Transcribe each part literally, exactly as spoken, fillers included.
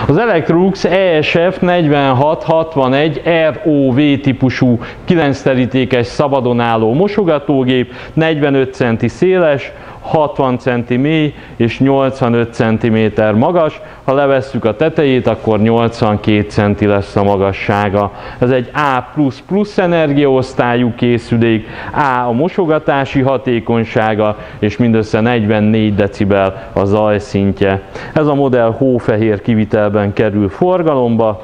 Az Electrolux E S F negyvenhat hatvanegy R O V típusú kilenc terítékes szabadon álló mosogatógép, negyvenöt centi széles, hatvan centi mély és nyolcvanöt centiméter magas. Ha levesszük a tetejét, akkor nyolcvankét centi lesz a magassága. Ez egy A++ energiaosztályú készülék, A a mosogatási hatékonysága, és mindössze negyvennégy decibel a zajszintje. Ez a modell hófehér kivitelben kerül forgalomba.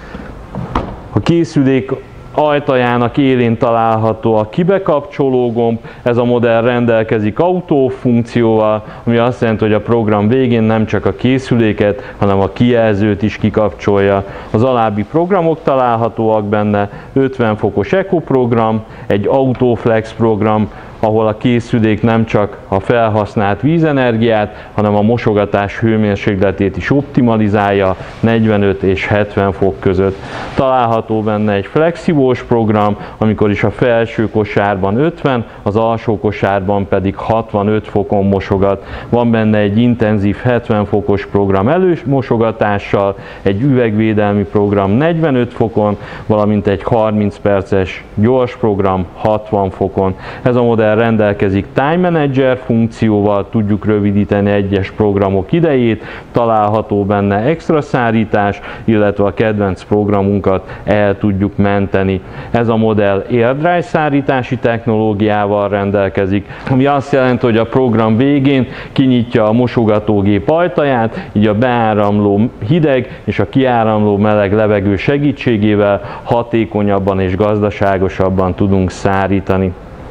A készülék ajtajának élén található a kibekapcsoló gomb, ez a modell rendelkezik autó funkcióval, ami azt jelenti, hogy a program végén nem csak a készüléket, hanem a kijelzőt is kikapcsolja. Az alábbi programok találhatóak benne: ötven fokos Eco program, egy Autoflex program, ahol a készülék nem csak a felhasznált vízenergiát, hanem a mosogatás hőmérsékletét is optimalizálja negyvenöt és hetven fok között. Található benne egy flexibós program, amikor is a felső kosárban ötven, az alsó kosárban pedig hatvanöt fokon mosogat. Van benne egy intenzív hetven fokos program előmosogatással, egy üvegvédelmi program negyvenöt fokon, valamint egy harminc perces gyors program hatvan fokon. Ez a modell rendelkezik Time Manager funkcióval, tudjuk rövidíteni egyes programok idejét, található benne extra szárítás, illetve a kedvenc programunkat el tudjuk menteni. Ez a modell AirDry szárítási technológiával rendelkezik, ami azt jelenti, hogy a program végén kinyitja a mosogatógép ajtaját, így a beáramló hideg és a kiáramló meleg levegő segítségével hatékonyabban és gazdaságosabban tudunk szárítani.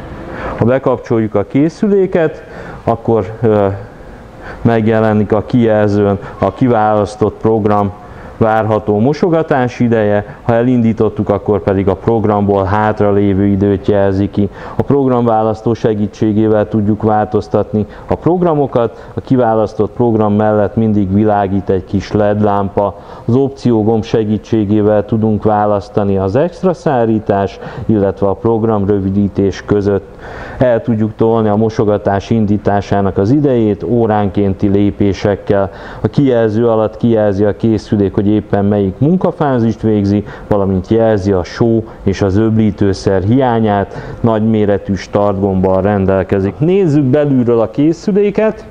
Ha bekapcsoljuk a készüléket, akkor ö, megjelenik a kijelzőn a kiválasztott program várható mosogatási ideje, ha elindítottuk, akkor pedig a programból hátra lévő időt jelzi ki. A programválasztó segítségével tudjuk változtatni a programokat, a kiválasztott program mellett mindig világít egy kis el é dé lámpa. Az opció gomb segítségével tudunk választani az extra szárítás, illetve a program rövidítés között. El tudjuk tolni a mosogatás indításának az idejét óránkénti lépésekkel. A kijelző alatt kijelzi a készülék, hogy éppen melyik munkafázist végzi, valamint jelzi a só és az öblítőszer hiányát, nagyméretű startgombbal rendelkezik. Nézzük belülről a készüléket.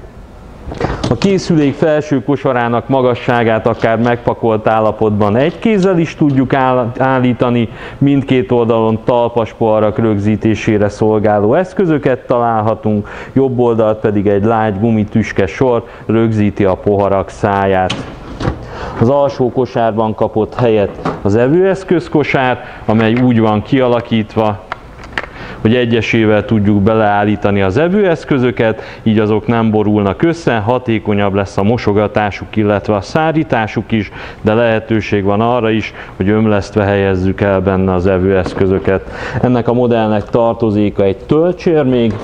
A készülék felső kosarának magasságát akár megpakolt állapotban egy kézzel is tudjuk állítani, mindkét oldalon talpas poharak rögzítésére szolgáló eszközöket találhatunk, jobb oldalt pedig egy lágy gumitüske sor rögzíti a poharak száját. Az alsó kosárban kapott helyet az evőeszközkosár, amely úgy van kialakítva, hogy egyesével tudjuk beleállítani az evőeszközöket, így azok nem borulnak össze, hatékonyabb lesz a mosogatásuk, illetve a szárításuk is, de lehetőség van arra is, hogy ömlesztve helyezzük el benne az evőeszközöket. Ennek a modellnek tartozéka egy töltsér még,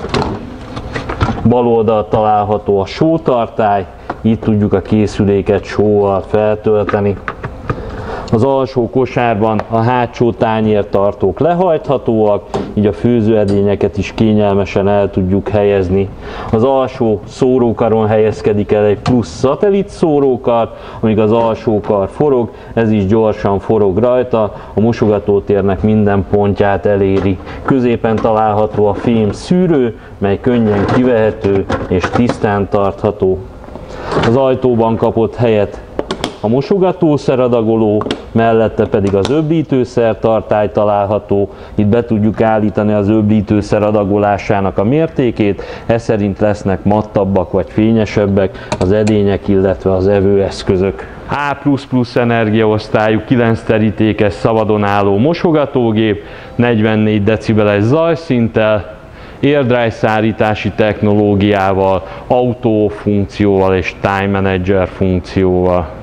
bal oldalt található a sótartály, itt tudjuk a készüléket sóval feltölteni. Az alsó kosárban a hátsó tányértartók lehajthatóak, így a főzőedényeket is kényelmesen el tudjuk helyezni. Az alsó szórókaron helyezkedik el egy plusz szatellit szórókar, amíg az alsó kar forog, ez is gyorsan forog rajta, a mosogatótérnek minden pontját eléri. Középen található a fém szűrő, mely könnyen kivehető és tisztán tartható. Az ajtóban kapott helyet a mosogatószeradagoló, mellette pedig az öblítőszertartály található. Itt be tudjuk állítani az öblítőszer adagolásának a mértékét, ez szerint lesznek mattabbak vagy fényesebbek az edények, illetve az evőeszközök. A++ energiaosztályú kilenc terítékes szabadon álló mosogatógép, negyvennégy decibeles zajszinttel, AirDry szárítási technológiával, autó funkcióval és Time Manager funkcióval.